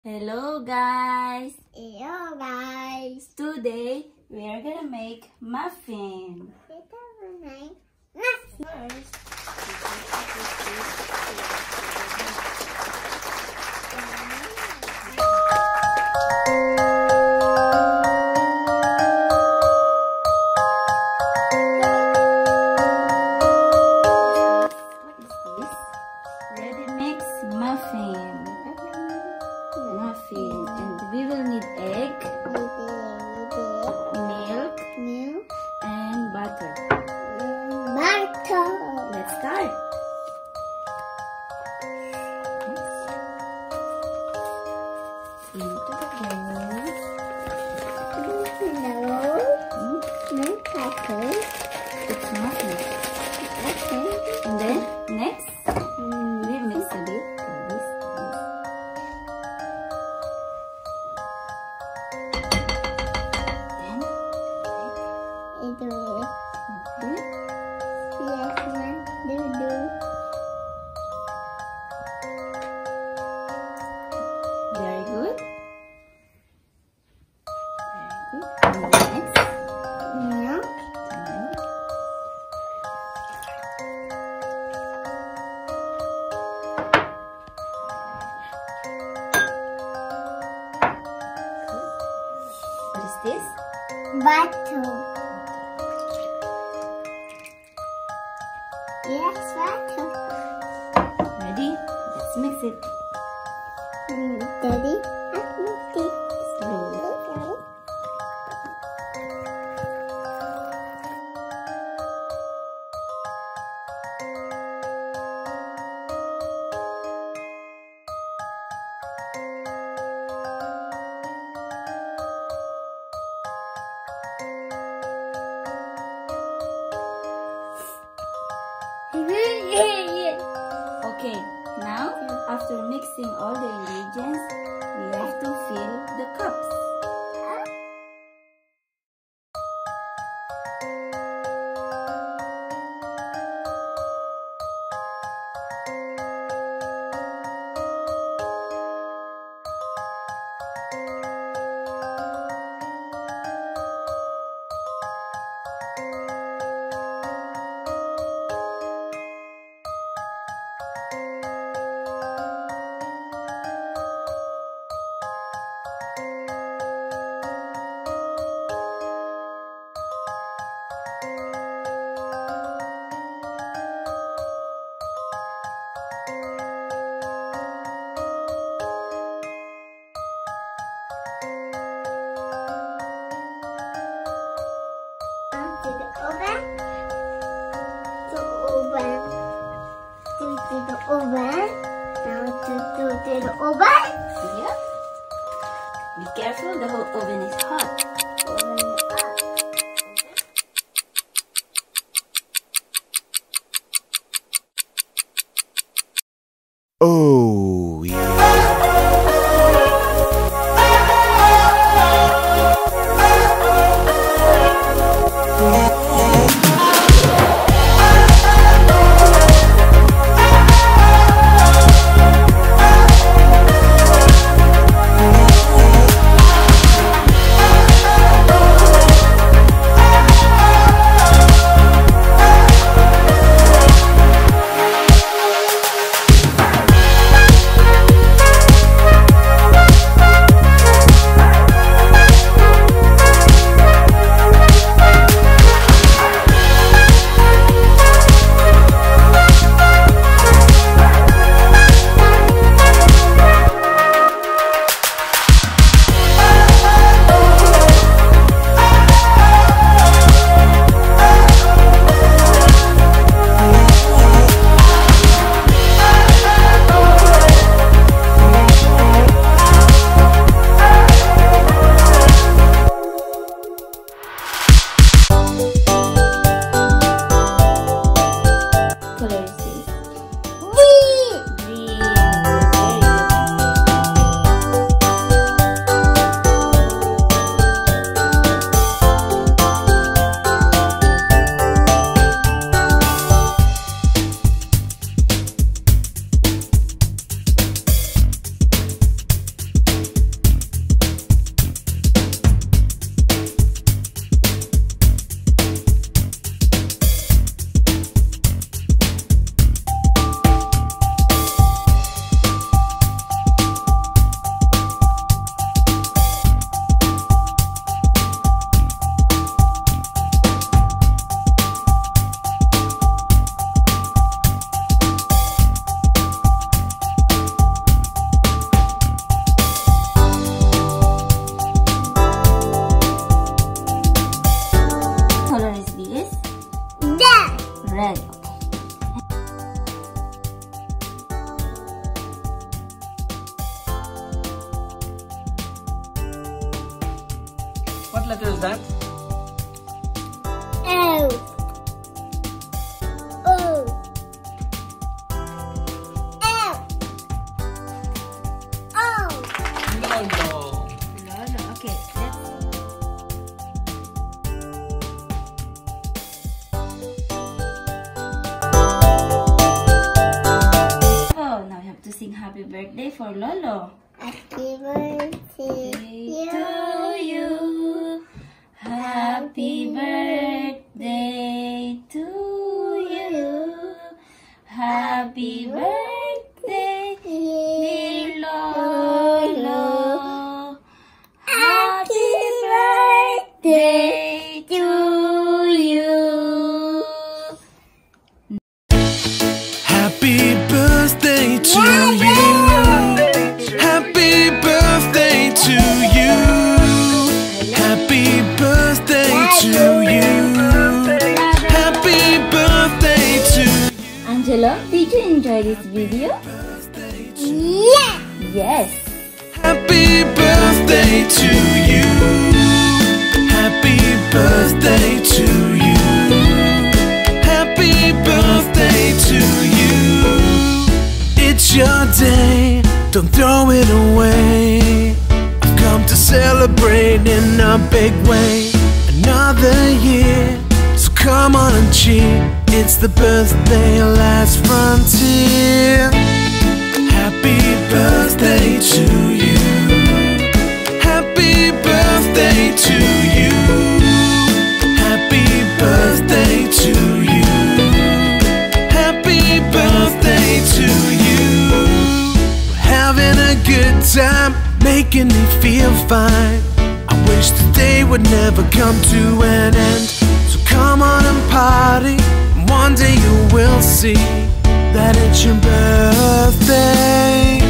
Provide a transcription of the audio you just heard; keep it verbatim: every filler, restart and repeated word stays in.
Hello guys! Hello guys! Today we are gonna make muffin. First, what is this? Ready mix muffin. Muffin, and we will need egg, milk, Milk, and butter. butter. Let's start. Into the bowl. Hello. Hmm, Milk butter. It's muffin. Okay. And then next, Mm, we mix a bit. This, this. Then, I do it. okay. Yes, ma'am. Do do. Very good. Very good. And then next, Milk. milk. What is this? Butter. Yes, butter. Ready? Let's mix it. Mm, Daddy, help me take Slowly. this. Okay, now after mixing all the ingredients, we have to fill the cups. To the oven. To oven. To to the oven. Now to to to the oven. Yep. Be careful, the whole oven is hot. Oven up. Oh, yeah. letter is that? L. O. L. O. Lolo. Lolo. Okay, let's. Oh, now we have to sing happy birthday for Lolo. Happy birthday To you. Happy birthday to you. Happy birthday, dear Lolo. Happy birthday to you. Happy birthday to you. Happy birthday to you. Happy birthday to you. Happy birthday to you. Angelo, did you enjoy this video? Yeah. Yes. Happy birthday to you. Happy birthday to you. Happy birthday to you. It's your day, don't throw it away. I've come to celebrate in a big way. Another year, so come on and cheer. It's the birthday of Last Frontier. Happy birthday to you. Happy birthday to you. Happy birthday to you. Happy birthday to you. We're having a good time, making me feel fine. I wish the day would never come to an end. So come on and party, and one day you will see that it's your birthday.